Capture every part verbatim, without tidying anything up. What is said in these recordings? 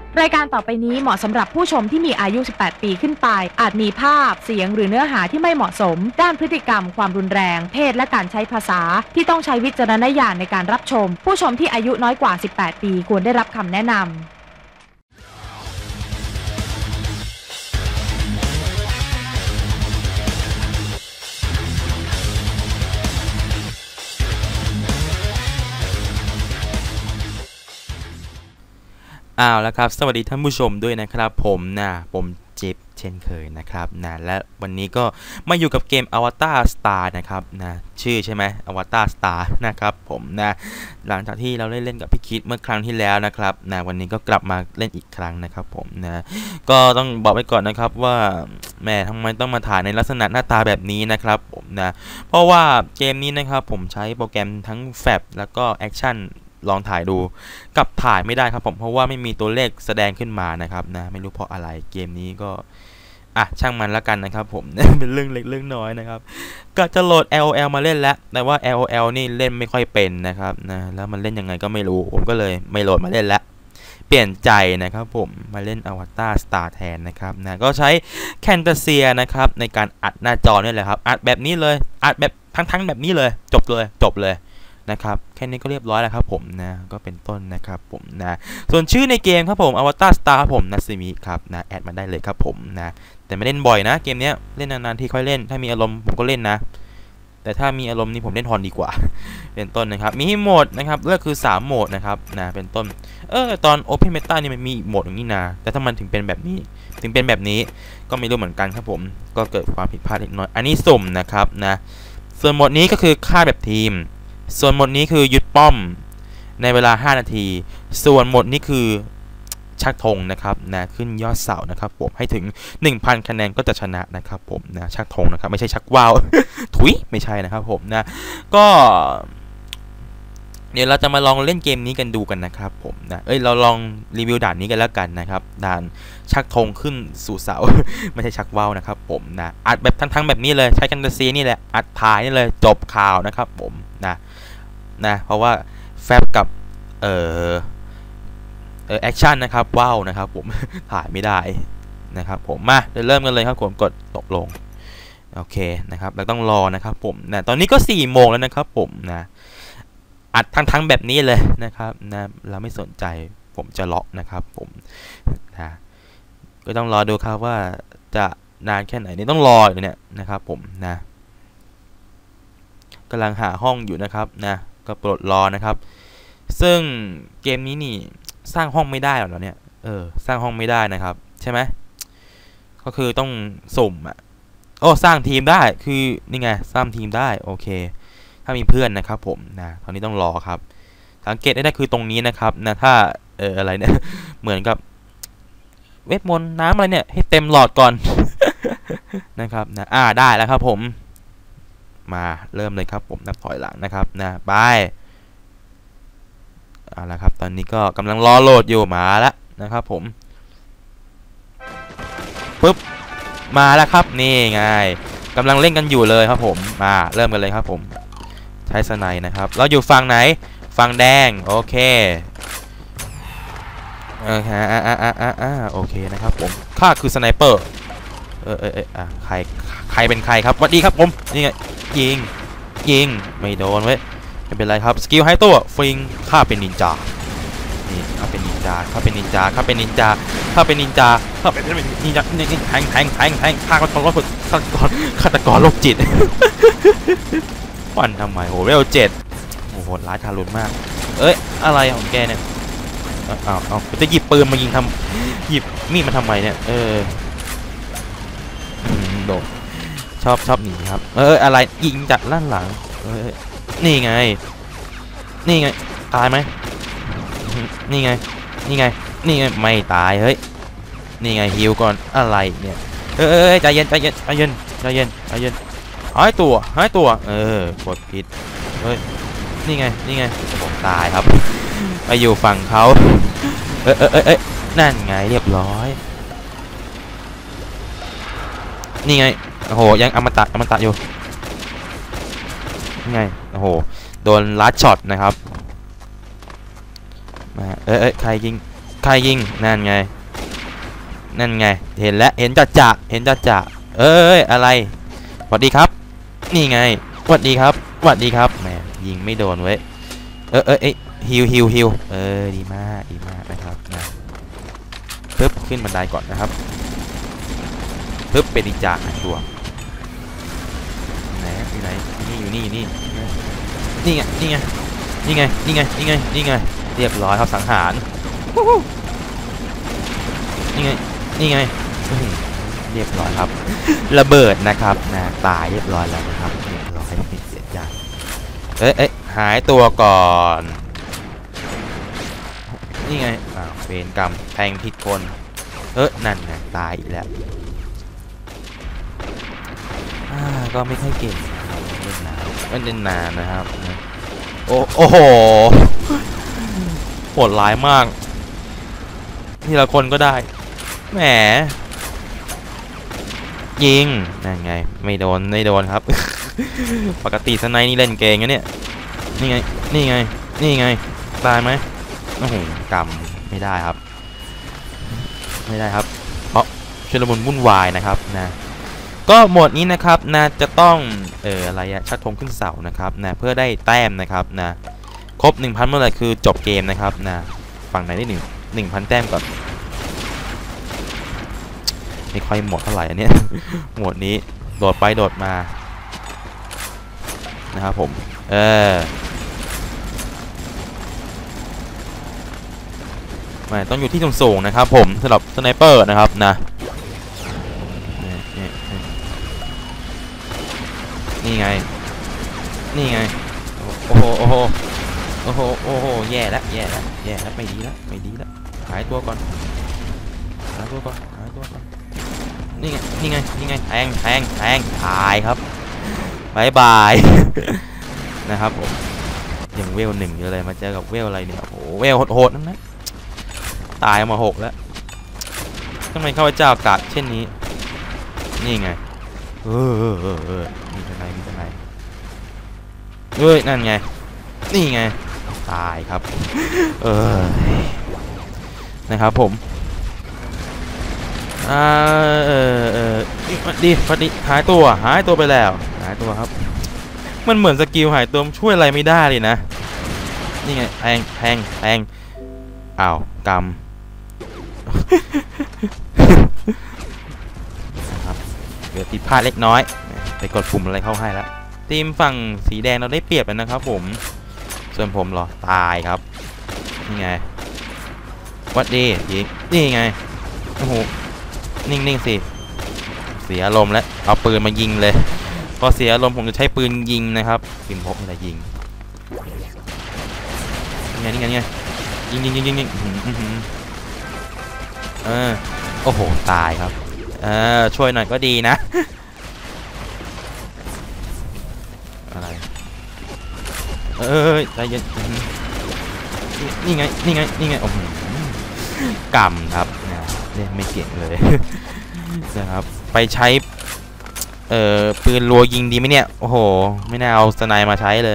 รายการต่อไปนี้เหมาะสำหรับผู้ชมที่มีอายุ สิบแปด ปีขึ้นไปอาจมีภาพเสียงหรือเนื้อหาที่ไม่เหมาะสมด้านพฤติกรรมความรุนแรงเพศและการใช้ภาษาที่ต้องใช้วิจารณญาณในการรับชมผู้ชมที่อายุน้อยกว่า สิบแปด ปีควรได้รับคำแนะนำอ้าวแล้วครับสวัสดีท่านผู้ชมด้วยนะครับผมนะผมเจฟเช่นเคยนะครับนะและวันนี้ก็มาอยู่กับเกม Avatar Star นะครับนะชื่อใช่ไหม Avatar Star นะครับผมนะหลังจากที่เราได้เล่นกับพี่คิดเมื่อครั้งที่แล้วนะครับนะวันนี้ก็กลับมาเล่นอีกครั้งนะครับผมนะก็ต้องบอกไว้ก่อนนะครับว่าแม่ทำไมต้องมาถ่ายในลักษณะหน้าตาแบบนี้นะครับผมนะเพราะว่าเกมนี้นะครับผมใช้โปรแกรมทั้งแฟลชแล้วก็แอคชั่นลองถ่ายดูกับถ่ายไม่ได้ครับผมเพราะว่าไม่มีตัวเลขแสดงขึ้นมานะครับนะไม่รู้เพราะอะไรเกมนี้ก็อ่ะช่างมันแล้วกันนะครับผม เป็นเรื่องเล็กเรื่องน้อยนะครับก็จะโหลด แอล โอ แอล มาเล่นแล้วแต่ว่า แอล โอ แอล นี่เล่นไม่ค่อยเป็นนะครับนะแล้วมันเล่นยังไงก็ไม่รู้ผมก็เลยไม่โหลดมาเล่นแล้วเปลี่ยนใจนะครับผมมาเล่น Avatar Star แทนนะครับนะก็ใช้ Camtasia นะครับในการอัดหน้าจอนี่แหละครับอัดแบบนี้เลยอัดแบบทั้งๆแบบนี้เลยจบเลยจบเลยนะครับแค่นี้ก็เรียบร้อยแล้วครับผมนะก็เป็นต้นนะครับผมนะส่วนชื่อในเกมครับผม Avatar Star ผมนัสมิครับนะแอดมาได้เลยครับผมนะแต่ไม่เล่นบ่อยนะเกมนี้เล่นนานๆที่ค่อยเล่นถ้ามีอารมณ์ผมก็เล่นนะแต่ถ้ามีอารมณ์นี่ผมเล่นฮอนดีกว่าเป็นต้นนะครับมีโหมดนะครับก็คือสามโหมดนะครับนะเป็นต้นเออตอน Open Meta นี่มันมีโหมดอย่างนี้นะแต่ถ้ามันถึงเป็นแบบนี้ถึงเป็นแบบนี้ก็ไม่รู้เหมือนกันครับผมก็เกิดความผิดพลาดเล็กน้อยอันนี้สุ่มนะครับนะส่วนโหมดนี้ก็คือฆ่าแบบทีมส่วนโหมดนี้คือยึดป้อมในเวลาห้านาทีส่วนโหมดนี้คือชักธงนะครับนะขึ้นยอดเสานะครับผมให้ถึง หนึ่งพัน คะแนนก็จะชนะนะครับผมนะชักธงนะครับไม่ใช่ชักว่าว ถุยไม่ใช่นะครับผมนะก็เดี๋ยวเราจะมาลองเล่นเกมนี้กันดูกันนะครับผมนะเอ้ยเราลองรีวิวด่านนี้กันแล้วกันนะครับด่านชักธงขึ้นสู่เสา ไม่ใช่ชักว่าวนะครับผมนะอัดแบบทั้งๆแบบนี้เลยใช้กันเดซีนี่แหละอัดถ่ายนี่เลยจบข่าวนะครับผมนะนะเพราะว่าแฟบกับเอ่อเอ่อแอคชั่นนะครับว้าวนะครับผม ถ่ายไม่ได้นะครับผมมาเดี๋ยวเริ่มกันเลยครับผมกดตกลงโอเคนะครับเราต้องรอนะครับผมนะตอนนี้ก็สี่โมงแล้วนะครับผมนะอัดทั้งๆแบบนี้เลยนะครับนะเราไม่สนใจผมจะล็อกนะครับผมนะก็ต้องรอดูครับว่าจะนานแค่ไหนนี่ต้องรออยู่เนี่ยนะครับผมนะกำลังหาห้องอยู่นะครับนะก็โปรดรอนะครับซึ่งเกมนี้นี่สร้างห้องไม่ได้หรอเนี่ยเออสร้างห้องไม่ได้นะครับใช่ไหมก็คือต้องสุ่มอ่ะโอ้สร้างทีมได้คือนี่ไงสร้างทีมได้โอเคถ้ามีเพื่อนนะครับผมนะตอนนี้ต้องรอครับสังเกตได้คือตรงนี้นะครับนะถ้าเอออะไรเนี่ยเหมือนกับเวทมนต์น้ำอะไรเนี่ยให้เต็มหลอดก่อน นะครับนะอ่าได้แล้วครับผมมาเริ่มเลยครับผมนับถอยหลังนะครับนะไปเอาละครับตอนนี้ก็กำลังรอโหลดอยู่มาแล้วนะครับผมปึ๊บมาแล้วครับนี่ไงกำลังเล่นกันอยู่เลยครับผมมาเริ่มกันเลยครับผมใช้สไนด์นะครับเราอยู่ฝั่งไหนฝั่งแดงโอเคเออฮะอ่าอ่าอ่าอ่าโอเคนะครับผมข้าคือสไนเปอร์เออเออเอออ่ะใครใครเป็นใครครับสวัสดีครับผมนี่ไงยิงยิงไม่โดนเว้ยไม่เป็นไรครับสกิลให้ตัวฟิงข้าเป็นนินจานี่ข้าเป็นนินจาข้าเป็นนินจาข้าเป็นนินจาข้าเป็นนินจาข้าเป็นนินจานี่แทงแทงแทงแทงฆ่าฆาตกรฆาตกรฆาตกรโรคจิตฟันทำไมโหเวลเจ็ดโอ้โหร้ายทารุณมากเอ้ยอะไรของแกเนี่ยเอาเอาจะหยิบปืนมายิงทำหยิบมีดมาทำไมเนี่ยเออโดนชอบชอบหนีครับเอออะไรยิงจากด้านหลังเออนี่ไงนี่ไงตายไหมนี่ไงนี่ไงนี่ไงไม่ตายเฮ้ยนี่ไงฮิวก่อนอะไรเนี่ยเออใจเย็นใจเย็นใจเย็นใจเย็นใจเย็นหายตัวหายตัวเออกดผิดเฮ้ยนี่ไงนี่ไงผมตายครับไปอยู่ฝั่งเขาเออเออเออนั่นไงเรียบร้อยนี่ไงโอ้โหยังอมตะอมตะอยู่นี่ไงโอ้โหโดนลัดช็อตนะครับมาเออเออใครยิงใครยิงนั่นไงนั่นไงเห็นแล้วเห็นจัดจะเห็นจัดจะเอ้ยอะไรสวัสดีครับนี่ไงสวัสดีครับสวัสดีครับแหมยิงไม่โดนเว้ยเออเออเอ้ยฮิวฮิวฮิวเออดีมากดีมากนะครับนะปึ๊บขึ้นบันไดก่อนนะครับปึ๊บเป็นอีกจากตัวไหนที่ไหนนี่อยู่นี่อยู่นี่นี่ไงนี่ไงนี่ไงนี่ไงนี่ไงนี่ไงเรียบร้อยครับสังหารนี่ไงนี่ไงเรียบร้อยครับระเบิดนะครับนะตายเรียบร้อยแล้วนะครับเรียบร้อยเสียใจเอ๊ะเอ๊ะหายตัวก่อนนี่ไงอ้าวเวรกรรมแทงผิดคนเอ๊ะนั่นไงตายอีกแล้วก็ไม่ค่อยเก่งเล่นนานเล่นนานนะครับโอ้โอ้โหโหดร้ายมากทีละคนก็ได้แหมยิงนั่นไงไม่โดนไม่โดนครับ ปกติสไนนี่เล่นเก่งนะเนี่ยนี่ไงนี่ไงนี่ไงตายไหมโอ้โหกำไม่ได้ครับไม่ได้ครับเพราะชุลมุนวุ่นวายนะครับนะก็โหมดนี้นะครับนะจะต้องเอ่ออะไรอะชักธงขึ้นเสานะครับนะเพื่อได้แต้มนะครับนะครบ หนึ่งพัน เมื่อไหร่คือจบเกมนะครับนะฝั่งไหนได้หนึ่ง หนึ่งพัน แต้มก่อนไม่ค่อยหมดเท่าไหร่อันเนี้ย หมวดนี้โดดไปโดดมานะครับผมเออไม่ต้องอยู่ที่สูงๆนะครับผมสำหรับสไนเปอร์นะครับนะนี่ไงนี่ไงโอ้โหโอ้โหโอ้โหโอ้โหแย่แล้วแย่แล้วแย่แล้วไม่ดีแล้วไม่ดีแล้วหายตัวก่อนหายตัวก่อนหายตัวก่อนนี่ไงนี่ไงนี่ไงแทงแทงแทงตายครับบายบาย นะครับผมยังเวลหนึ่งอยู่เลยมาเจอกับเวลอะไรเนี่ยโอ้เวลโหดๆนั่นนะตายมาหกแล้วทำไมข้าพเจ้ากาดเช่นนี้นี่ไงเออเออเออเออมีทนายมีทนายเฮ้ยนั่นไงนี่ไงตายครับเออนะครับผมอ่าเออเออดีพอดีหายตัวหายตัวไปแล้วหายตัวครับมันเหมือนสกิลหายตัวช่วยอะไรไม่ได้เลยนะนี่ไงแทงแทงแทงอ้าวกำนะครับเกิดผิดพลาดเล็กน้อยไปกดปุ่มอะไรเข้าให้แล้วทีมฝั่งสีแดงเราได้เปรียบแล้วนะครับผมส่วนผมเหรอตายครับนี่ไงวัดดียิงนี่ไงโอ้โหนิ่งๆสิเสียอารมณ์แล้วเอาปืนมายิงเลยพอเสียอารมณ์ผมจะใช้ปืนยิงนะครับปืนพกอะไรยิงนี่ไงนี่ไงนี่ไงยิงยิงยิงยิงยิงเออโอ้โหตายครับเออช่วยหน่อยก็ดีนะอะไรเออใจเย็นนี่ไงนี่ไงนี่ไงโอ้โหกำครับเล่นไม่เก่งเลยนะครับไปใช้เอ่อปืนรัวยิงดีไหมเนี่ยโอ้โหไม่น่าเอาสไนมาใช้เลย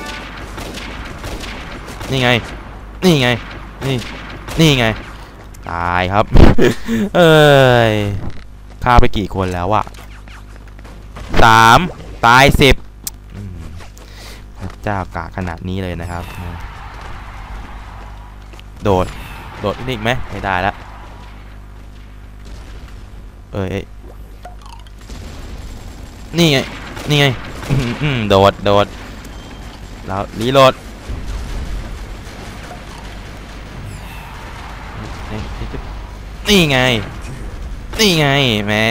นี่ไงนี่ไงนี่นี่ไงตายครับ เอ้ยฆ่าไปกี่คนแล้วอะสามตายสิบเจ้ากะขนาดนี้เลยนะครับโดดโดดอีกไหมไม่ได้แล้วเอ้ยนี่ไงนี่ไงโดดโดดแล้วรีโหลดนี่ไงนี่ไงแม่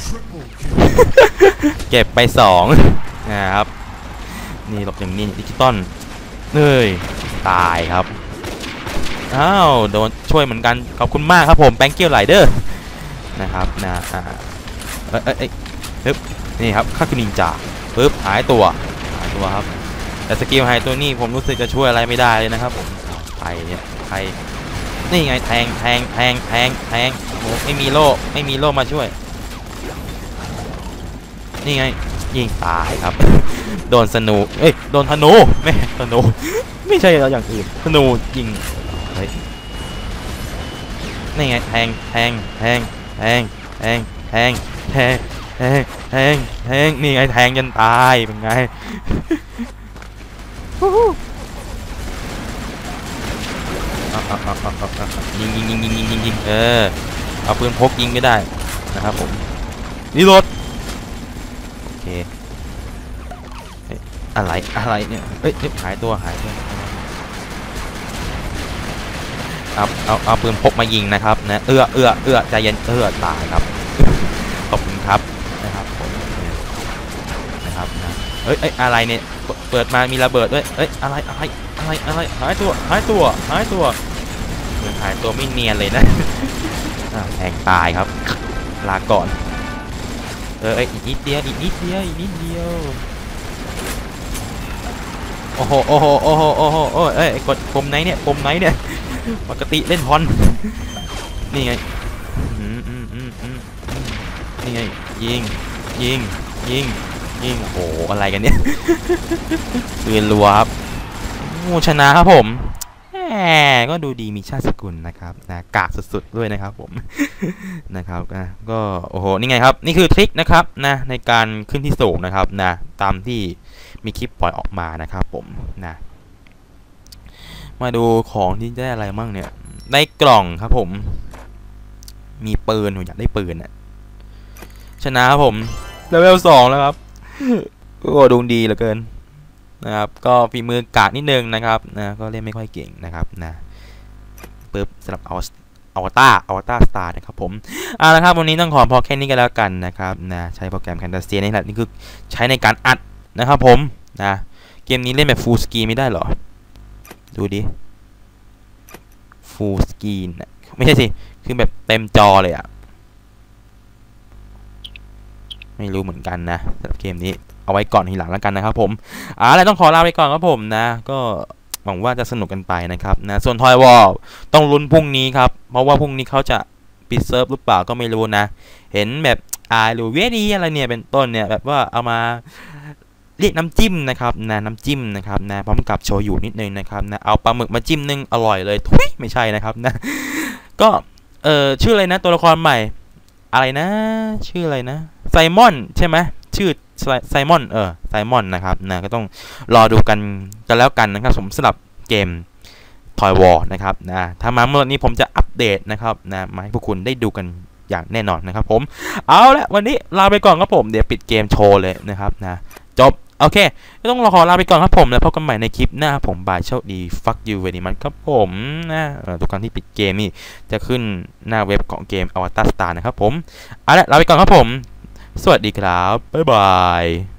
เก็บไปสองนะครับนี่หลบอย่างนี้ดิจิตอลเฮ้ยตายครับอ้าวโดนช่วยเหมือนกันขอบคุณมากครับผมแบงเกิลไลเดอร์นะครับนะอ่าเอ้ยเอ้ยปึ๊บนี่ครับข้าคือนินจาปึ๊บหายตัวหายตัวครับแต่สกิลหายตัวนี่ผมรู้สึกจะช่วยอะไรไม่ได้เลยนะครับผมใครเนี่ยใครนี่ไงแทงแทงแทงแทงแทงโอ้โหไม่มีโล่ไม่มีโล่มาช่วยนี่ไงยิงตายครับ โดนสนูเอ้ยโดนธนูไม่ธนูไม่ใช่เราอย่างอื่นธนูยิงเฮ้ยนี่ไงแทงแทงแทงแทงแทงแทงแทงแทงแทงแทงนี่ไงแทงจนตายเป็นไงยิงยิงยิงยิงยิงยิงยิงเออเอาปืนพกยิงก็ได้นะครับผมนี่รถโอเคอะไรอะไรเนี่ยเฮ้ยหายตัวหายตัวเอาเอาเอาปืนพกมายิงนะครับนะเอื้อเอื้อเอื้อใจเย็นเอื้อตายครับขอบคุณครับนะครับผมนะครับนะเอ้ยเอ้ยอะไรเนี่ยเปิดมามีระเบิดด้วยเอ้ยอะไรอะไรอะไรอะไรหายตัวหายตัวหายตัวเหมือนหายตัวไม่เนียนเลยนะแทงตายครับลาก่อนเอออีกนิดเดียวอีกนิดเดียวอีกนิดเดียวโอ้โหโอ้โหโอ้โหโอ้โหโอ้เอ้ยกดปุ่มไหนเนี่ยปุ่มไหนเนี่ยปกติเล่นฮอนนี่ไงอืมอืมอืมอืมนี่ไงยิงยิงยิงยิงโอ้โหอะไรกันเนี่ยปืนรัวครับงูชนะครับผมแหมก็ดูดีมีชาติสกุลนะครับนะกากสุดๆด้วยนะครับผมนะครับนะก็โอ้โหนี่ไงครับนี่คือทริคนะครับนะในการขึ้นที่สูงนะครับนะตามที่มีคลิปปล่อยออกมานะครับผมนะมาดูของที่ได้อะไรมั่งเนี่ยได้กล่องครับผมมีปืนผมอยากได้ปืนอ่ะชนะครับผมเลเวลสองแล้วครับโอ้ดวงดีเหลือเกินนะครับก็ฝีมือกากนิดนึงนะครับนะก็เล่นไม่ค่อยเก่งนะครับนะปึ๊บสำหรับเอาอวตารอวตารสตาร์นะครับผมเอาละครับวันนี้ต้องขอพอแค่นี้กันแล้วกันนะครับนะใช้โปรแกรม Camtasia นี่แหละนี่คือใช้ในการอัดนะครับผมนะเกมนี้เล่นแบบ Full Screen ไม่ได้หรอดูดิ Full Screen ไม่ใช่สิคือแบบเต็มจอเลยอะไม่รู้เหมือนกันนะสำหรับเกมนี้เอาไว้ก่อนทีหลังแล้วกันนะครับผมอ่าแล้วต้องขอลาไปก่อนครับผมนะก็หวังว่าจะสนุกกันไปนะครับนะส่วนทอยวอลต้องลุ้นพรุ่งนี้ครับเพราะว่าพรุ่งนี้เขาจะปิดเซิร์ฟหรือเปล่าก็ไม่รู้นะเห็นแบบอ่าหรือเวดีอะไรเนี่ยเป็นต้นเนี่ยแบบว่าเอามาเรียกน้ำจิ้มนะครับนะน้ำจิ้มนะครับนะพร้อมกับโชยุนิดนึงนะครับนะเอาปลาหมึกมาจิ้มนึงอร่อยเลยทุยไม่ใช่นะครับนะก็เออชื่ออะไรนะตัวละครใหม่อะไรนะชื่ออะไรนะไซมอนใช่ไหมชื่อไซมอนเออไซมอนนะครับนะก็ต้องรอดูกันกันแล้วกันนะครับผมสำหรับเกม Toy War นะครับนะถ้ามาเมื่อนี้ผมจะอัปเดตนะครับนะมาให้พวกคุณได้ดูกันอย่างแน่นอนนะครับผมเอาละวันนี้ลาไปก่อนครับผมเดี๋ยวปิดเกมโชว์เลยนะครับนะจบโอเคก็ต้องขอลาไปก่อนครับผมแล้วพบกันใหม่ในคลิปหน้าผมบายโชคดี fuck you very much ครับผมนะทุกครั้งที่ปิดเกมนี่จะขึ้นหน้าเว็บของเกม Avatar Star นะครับผมเอาละลาไปก่อนครับผมสวัสดีครับบ๊ายบาย